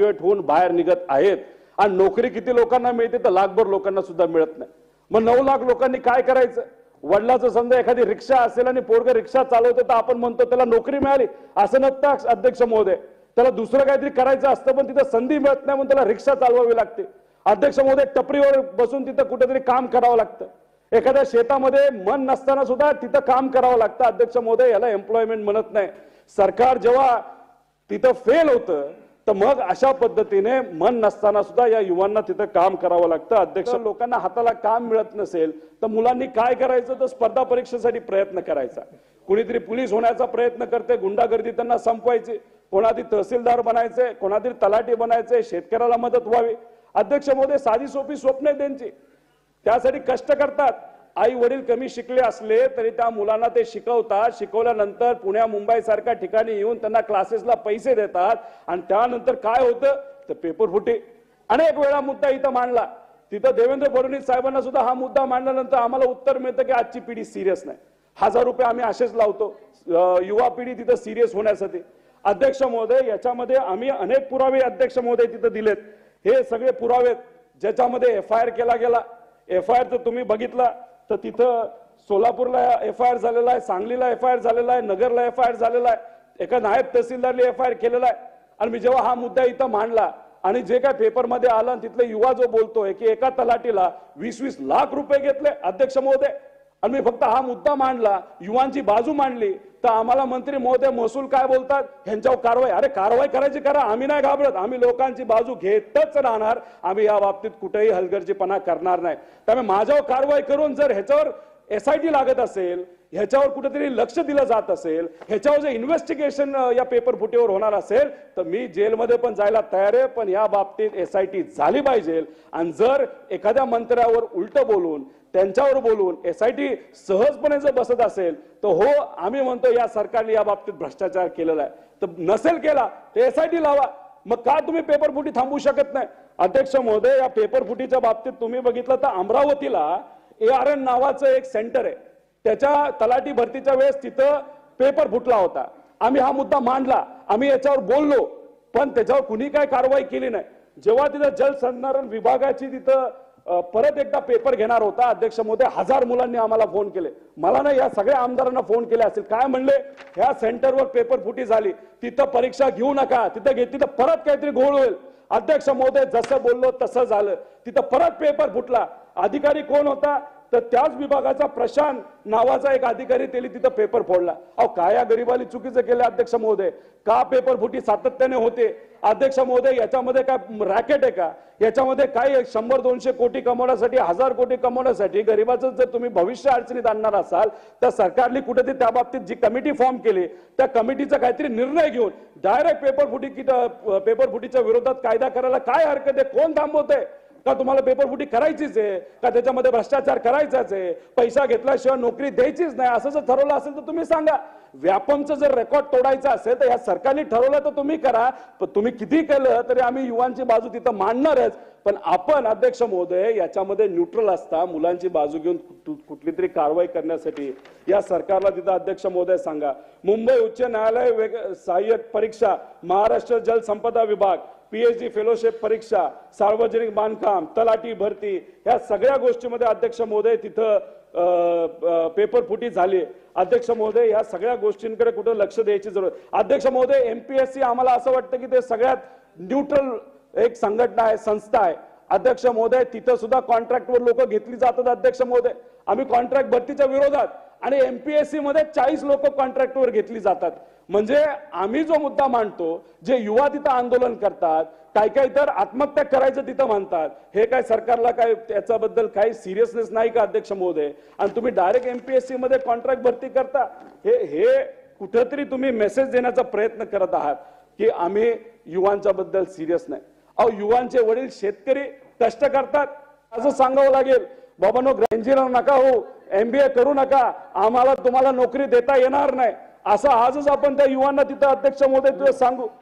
Graduate होऊन बाहेर निघत आहेत आणि नोकरी किती लोकांना मिळते तर लाखभर लोकांना सुद्धा मिळत नाही। मग 9 लाख लोकांनी काय करायचं? वडिलाचं समजा एखादी रिक्षा असेल आणि पोरगं रिक्षा चालवते तर आपण म्हणतो त्याला नोकरी मिळाली, असं नसतं अध्यक्ष महोदय। त्याला दुसरं काहीतरी करायचं असतं पण तिथं संधी मिळत नाही म्हणून त्याला रिक्षा चालवावी लागते। अध्यक्ष महोदय टपरीवर बसून तिथं कुठेतरी काम करावं लागतं, एखाद्या शेतामध्ये मन नसताना सुद्धा तिथं काम करावं लागतं। अध्यक्ष महोदय याला एम्प्लॉयमेंट म्हणत नाही। सरकार जेव्हा तिथं फेल होतं तर मग अशा पद्धतीने मन नसताना सुद्धा या युवांना तिथं काम करावं लागतं। अध्यक्ष लोकांना हाताला काम मिळत नसेल तर मुलांनी काय करायचं तर स्पर्धा परीक्षेसाठी प्रयत्न करायचा। कुणीतरी पोलीस होण्याचा प्रयत्न करते, गुंडागर्दी त्यांना संपवायची, कोणातरी तहसीलदार बनायचे, कोणातरी तलाठी बनायचे, शेतकऱ्याला मदत व्हावी। अध्यक्ष महोदय साधी सोपी स्वप्न आहेत त्यांची, त्यासाठी कष्ट करतात। आई वडील कमी शिकले असले तरी त्या मुलांना ते शिकवतात, शिकवल्यानंतर पुण्या मुंबई सारख्या ठिकाणी येऊन त्यांना क्लासेसला पैसे देतात आणि त्यानंतर काय होतं तर पेपर फुटे। अनेक वेळा मुद्दा इथं मांडला, तिथं देवेंद्र फडणवीस साहेबांना सुद्धा हा मुद्दा मांडल्यानंतर आम्हाला उत्तर मिळतं की आजची पिढी सिरियस नाही। 1000 रुपये आम्ही असेच लावतो युवा पिढी तिथं सिरियस होण्यासाठी। अध्यक्ष महोदय याच्यामध्ये आम्ही अनेक पुरावे अध्यक्ष महोदय तिथं दिलेत। हे सगळे पुरावे ज्याच्यामध्ये FIR केला गेला, FIR तर तुम्ही बघितला तर तिथं सोलापूरला FIR झालेला आहे, सांगलीला FIR झालेला आहे, नगरला FIR झालेला आहे, एका नायब तहसीलदारने FIR केलेला आहे। आणि मी जेव्हा हा मुद्दा इथं मांडला आणि जे काय पेपरमध्ये आलं तिथले युवा जो बोलतोय की एका तलाठीला 20-20 लाख रुपये घेतले अध्यक्ष महोदय, आणि मी फक्त हा मुद्दा मांडला, युवांची बाजू मांडली तर आम्हाला मंत्री महोदय महसूल काय बोलतात, ह्यांच्यावर कारवाई। अरे कारवाई करायची करा, आम्ही नाही घाबरत, आम्ही लोकांची बाजू घेतच राहणार, आम्ही या बाबतीत कुठेही हलगर्जीपणा करणार नाही। त्यामुळे माझ्यावर कारवाई करून जर ह्याच्यावर SIT लागत असेल, ह्याच्यावर कुठेतरी लक्ष दिलं जात असेल, ह्याच्यावर जे इन्व्हेस्टिगेशन या पेपर फुटीवर होणार असेल तर मी जेलमध्ये पण जायला तयार आहे, पण या बाबतीत SIT झाली पाहिजे। आणि जर एखाद्या मंत्र्यावर उलट बोलून त्यांच्यावर बोलून SIT सहजपणे जर बसत असेल तर हो आम्ही म्हणतो या सरकारने या बाबतीत भ्रष्टाचार केलेला आहे, तर नसेल केला तर SIT लावा। मग का तुम्ही पेपर फुटी थांबवू शकत नाही? अध्यक्ष महोदय या पेपर फुटीच्या बाबतीत तुम्ही बघितलं तर अमरावतीला ARN नावाचं एक सेंटर आहे, त्याच्या तलाठी भरतीच्या वेळेस तिथं पेपर फुटला होता। आम्ही हा मुद्दा मांडला, आम्ही याच्यावर बोललो, पण त्याच्यावर कुणी काय कारवाई केली नाही। जेव्हा तिथं जलसंधारण विभागाची तिथं परत एकदा पेपर घेणार होता अध्यक्ष महोदय, 1000 मुलांनी आम्हाला फोन केले, मला नाही या सगळ्या आमदारांना फोन केले असेल। काय म्हणले, ह्या सेंटरवर पेपर फुटी झाली, तिथं परीक्षा घेऊ नका, तिथं घेतली तर परत काहीतरी घोळ होईल। अध्यक्ष महोदय जसं बोललो तसं झालं, तिथं परत पेपर फुटला। अधिकारी कोण होता तर त्याच विभागाचा प्रशांत नावाचा एक अधिकारी त्यांनी तिथं पेपर फोडला। अहो काय या गरीबाली चुकीचं केलं अध्यक्ष महोदय? का पेपर फुटी सातत्याने होते? अध्यक्ष महोदय याच्यामध्ये काय रॅकेट आहे का? याच्यामध्ये काय 100-200 कोटी कमवण्यासाठी, 1000 कोटी कमवण्यासाठी गरीबाचं जर तुम्ही भविष्य अडचणीत आणणार असाल तर सरकारने कुठेतरी त्या बाबतीत जी कमिटी फॉर्म केली त्या कमिटीचा काहीतरी निर्णय घेऊन डायरेक्ट पेपर फुटीच्या विरोधात कायदा करायला काय हरकत आहे? कोण थांबवतंय? का तुम्हाला पेपर फुटी करायचीच आहे का त्याच्यामध्ये भ्रष्टाचार करायचाच आहे, पैसा घेतल्याशिवाय नोकरी द्यायचीच नाही असं जर ठरवलं असेल तर तुम्ही सांगा। व्यापमचं जर रेकॉर्ड तोडायचं असेल तर या सरकारने ठरवलं तर तुम्ही करा, पण तुम्ही किती केलं तरी आम्ही युवांची बाजू तिथं मांडणारच। पण आपण अध्यक्ष महोदय याच्यामध्ये न्यूट्रल असता मुलांची बाजू घेऊन कुठली तरी कारवाई करण्यासाठी या सरकारला तिथं अध्यक्ष महोदय सांगा। मुंबई उच्च न्यायालय सहाय्यक परीक्षा, महाराष्ट्र जलसंपदा विभाग, PhD फेलोशिप परीक्षा, सार्वजनिक बांधकाम, तलाठी भरती, या सगळ्या गोष्टींमध्ये अध्यक्ष महोदय तिथं पेपर फुटी झाली। अध्यक्ष महोदय या सगळ्या गोष्टींकडे कुठे लक्ष द्यायची जरूर। अध्यक्ष महोदय MPSC आम्हाला असं वाटतं की ते सगळ्यात न्यूट्रल एक संघटना आहे, संस्था आहे। अध्यक्ष महोदय तिथं सुद्धा कॉन्ट्रॅक्टवर लोक घेतली जातात। अध्यक्ष महोदय आम्ही कॉन्ट्रॅक्ट भरतीच्या विरोधात, आणि MPSC मध्ये 40 लोक कॉन्ट्रॅक्टवर घेतली जातात। म्हणजे आम्ही जो मुद्दा मांडतो, जे युवा तिथं आंदोलन करतात, काही तर आत्महत्या करायचं तिथं म्हणतात, हे काय सरकारला काय त्याच्याबद्दल काही सिरियसनेस नाही का अध्यक्ष महोदय? आणि तुम्ही डायरेक्ट MPSC मध्ये कॉन्ट्रॅक्ट भरती करता, हे कुठेतरी तुम्ही मेसेज देण्याचा प्रयत्न करत आहात की आम्ही युवांच्या बद्दल सिरियस नाही। अहो युवांचे वडील शेतकरी कष्ट करतात, असं सांगावं लागेल बाबांनो, इंजिनियर नका हो, MBA करू नका, आम्हाला तुम्हाला नोकरी देता येणार नाही असं आजच आपण त्या युवांना तिथं अध्यक्ष महोदय सांगू।